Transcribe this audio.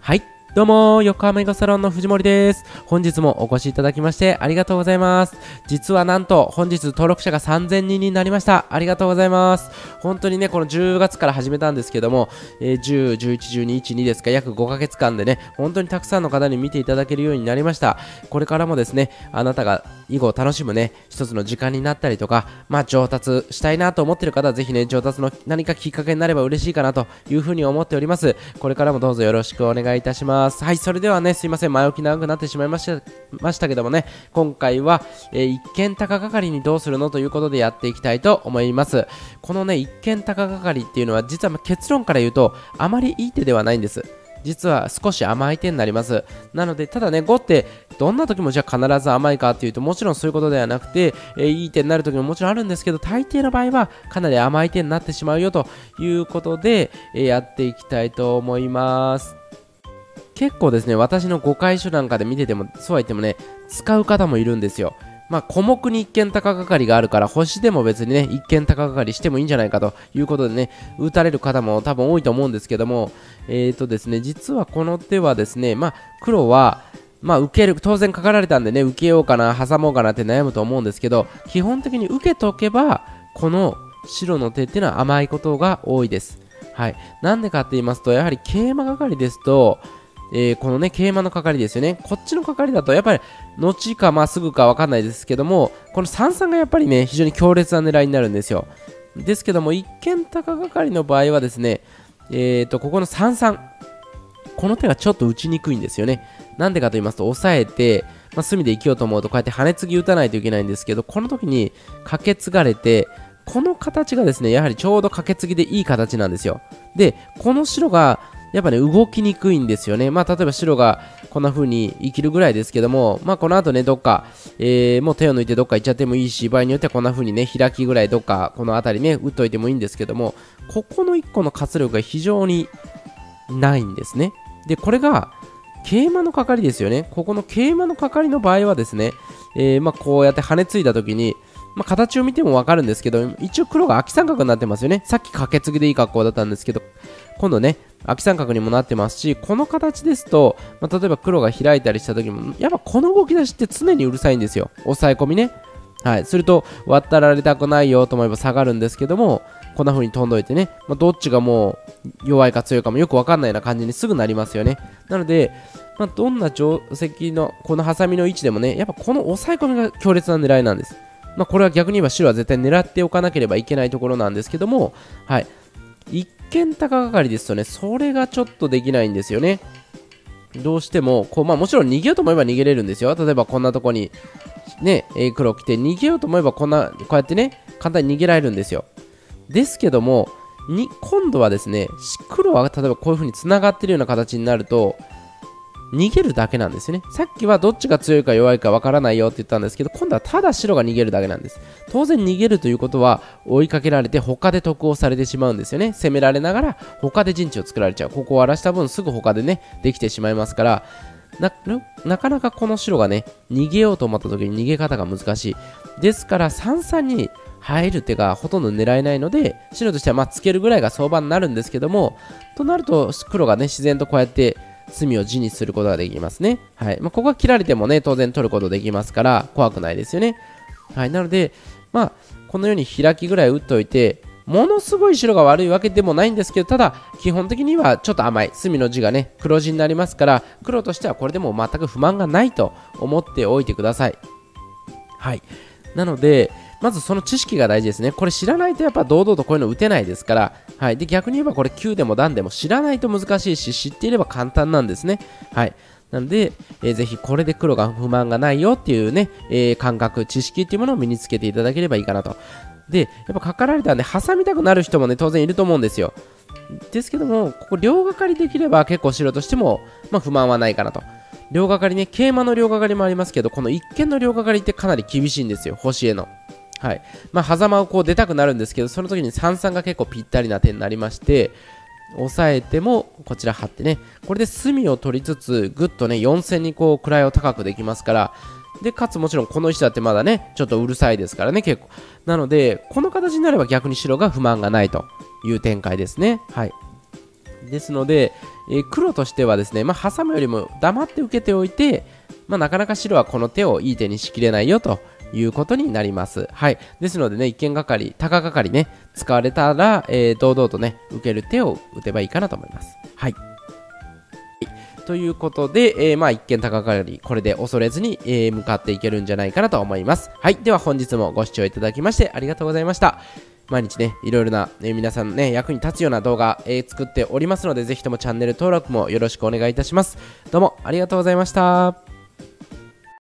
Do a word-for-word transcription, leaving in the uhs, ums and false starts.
はい、どうも横浜囲碁サロンの藤森です。本日もお越しいただきましてありがとうございます。実はなんと本日登録者がさんぜんにんになりました。ありがとうございます。本当にね、このじゅうがつから始めたんですけども、えー、じゅう、じゅういち、じゅうに、いち、にですか、約ごかげつかんでね、本当にたくさんの方に見ていただけるようになりました。これからもですね、あなたが囲碁を楽しむね、一つの時間になったりとか、まあ上達したいなと思っている方はぜひね、上達の何かきっかけになれば嬉しいかなというふうに思っております。これからもどうぞよろしくお願いいたします。はい、それではね、すいません、前置き長くなってしまいましたましたけどもね、今回は、えー、一見高がかりにどうするのということでやっていきたいと思います。このね、一見高がかりっていうのは実は結論から言うとあまりいい手ではないんです。実は少し甘い手になります。なので、ただね、碁ってどんな時もじゃあ必ず甘いかっていうと、もちろんそういうことではなくて、えー、いい手になる時ももちろんあるんですけど、大抵の場合はかなり甘い手になってしまうよということで、えー、やっていきたいと思います。結構ですね、私の碁解書なんかで見てても、そうは言ってもね、使う方もいるんですよ。まあ、小目に一見高がかりがあるから、星でも別にね、一見高がかりしてもいいんじゃないかということでね、打たれる方も多分多いと思うんですけども、えーとですね、実はこの手はですね、まあ、黒は、まあ、受ける、当然かかられたんでね、受けようかな、挟もうかなって悩むと思うんですけど、基本的に受けとけば、この白の手っていうのは甘いことが多いです。はい。なんでかって言いますと、やはり桂馬係ですと、えー、このね、桂馬の係ですよね。こっちの係だと、やっぱり、後か、まあ、すぐかわかんないですけども、このさんさんがやっぱりね、非常に強烈な狙いになるんですよ。ですけども、一見高係の場合はですね、えーと、ここのさんさん、この手がちょっと打ちにくいんですよね。なんでかと言いますと、押さえて、まあ、隅で生きようと思うと、こうやって跳ね継ぎ打たないといけないんですけど、この時に、かけ継がれて、この形がですね、やはりちょうどかけ継ぎでいい形なんですよ。で、この白が、やっぱね、動きにくいんですよね。まあ、例えば白がこんな風に生きるぐらいですけども、まあ、この後ね、どっか、えー、もう手を抜いてどっか行っちゃってもいいし、場合によってはこんな風にね、開きぐらいどっか、この辺りね、打っといてもいいんですけども、ここのいっこの活力が非常にないんですね。で、これが、桂馬の係ですよね。ここの桂馬の係の場合はですね、えー、まあ、こうやって跳ねついた時に、まあ、形を見ても分かるんですけど、一応黒が秋三角になってますよね。さっきかけ継ぎでいい格好だったんですけど、今度ね、秋三角にもなってますし、この形ですと、まあ、例えば黒が開いたりした時も、やっぱこの動き出しって常にうるさいんですよ。押さえ込みね。はい。すると、渡られたくないよと思えば下がるんですけども、こんな風に飛んどいてね、まあ、どっちがもう弱いか強いかもよく分かんないような感じにすぐなりますよね。なので、まあ、どんな定石の、このハサミの位置でもね、やっぱこの押さえ込みが強烈な狙いなんです。まあ、これは逆に言えば白は絶対狙っておかなければいけないところなんですけども、はい。一見高がかりですとね、それがちょっとできないんですよね。どうしても、こう、まあもちろん逃げようと思えば逃げれるんですよ。例えばこんなとこに、ね、えー、黒来て逃げようと思えばこんな、こうやってね、簡単に逃げられるんですよ。ですけども、に今度はですね、黒は例えばこういう風に繋がってるような形になると、逃げるだけなんですよね。さっきはどっちが強いか弱いかわからないよって言ったんですけど、今度はただ白が逃げるだけなんです。当然逃げるということは追いかけられて他で得をされてしまうんですよね。攻められながら他で陣地を作られちゃう。ここを荒らした分すぐ他でね、できてしまいますから、な, なかなかこの白がね、逃げようと思った時に逃げ方が難しい。ですからさんさんに入る手がほとんど狙えないので、白としてはまあつけるぐらいが相場になるんですけども、となると黒がね、自然とこうやって隅を地にすることができますね。はい。まあ、ここが切られてもね、当然取ることできますから、怖くないですよね。はい。なので、まあ、このように開きぐらい打っておいて、ものすごい白が悪いわけでもないんですけど、ただ、基本的にはちょっと甘い。隅の地がね、黒地になりますから、黒としてはこれでも全く不満がないと思っておいてください。はい。なので、まずその知識が大事ですね。これ知らないとやっぱ堂々とこういうの打てないですから、はい。で、逆に言えばこれきゅうでも段でも知らないと難しいし、知っていれば簡単なんですね。はい。なので、えー、ぜひこれで黒が不満がないよっていうね、えー、感覚、知識っていうものを身につけていただければいいかなと。で、やっぱかかられたんで、挟みたくなる人もね、当然いると思うんですよ。ですけども、ここ両掛かりできれば結構白としても、まあ、不満はないかなと。両掛かりね、桂馬の両掛かりもありますけど、この一見の両掛かりってかなり厳しいんですよ、星への。はい。まあ、狭間をこう出たくなるんですけど、その時にさんさんが結構ぴったりな手になりまして、押さえてもこちら張ってね、これで隅を取りつつ、ぐっとね、よん線にこう位を高くできますから、で、かつもちろんこの石だってまだね、ちょっとうるさいですからね、結構。なので、この形になれば逆に白が不満がないという展開ですね。はい。 ですので、えー黒としてはですね、まあ、挟むよりも黙って受けておいて、まあ、なかなか白はこの手をいい手にしきれないよということになります。はい。ですのでね、一見がかり、高がかりね、使われたら、えー堂々とね、受ける手を打てばいいかなと思います。はい。ということで、えーまあ一見高がかり、これで恐れずに、えー向かっていけるんじゃないかなと思います。はい。では本日もご視聴いただきましてありがとうございました。毎日ね、いろいろな、えー皆さんのね、役に立つような動画、えー作っておりますので、ぜひともチャンネル登録もよろしくお願いいたします。どうもありがとうございました。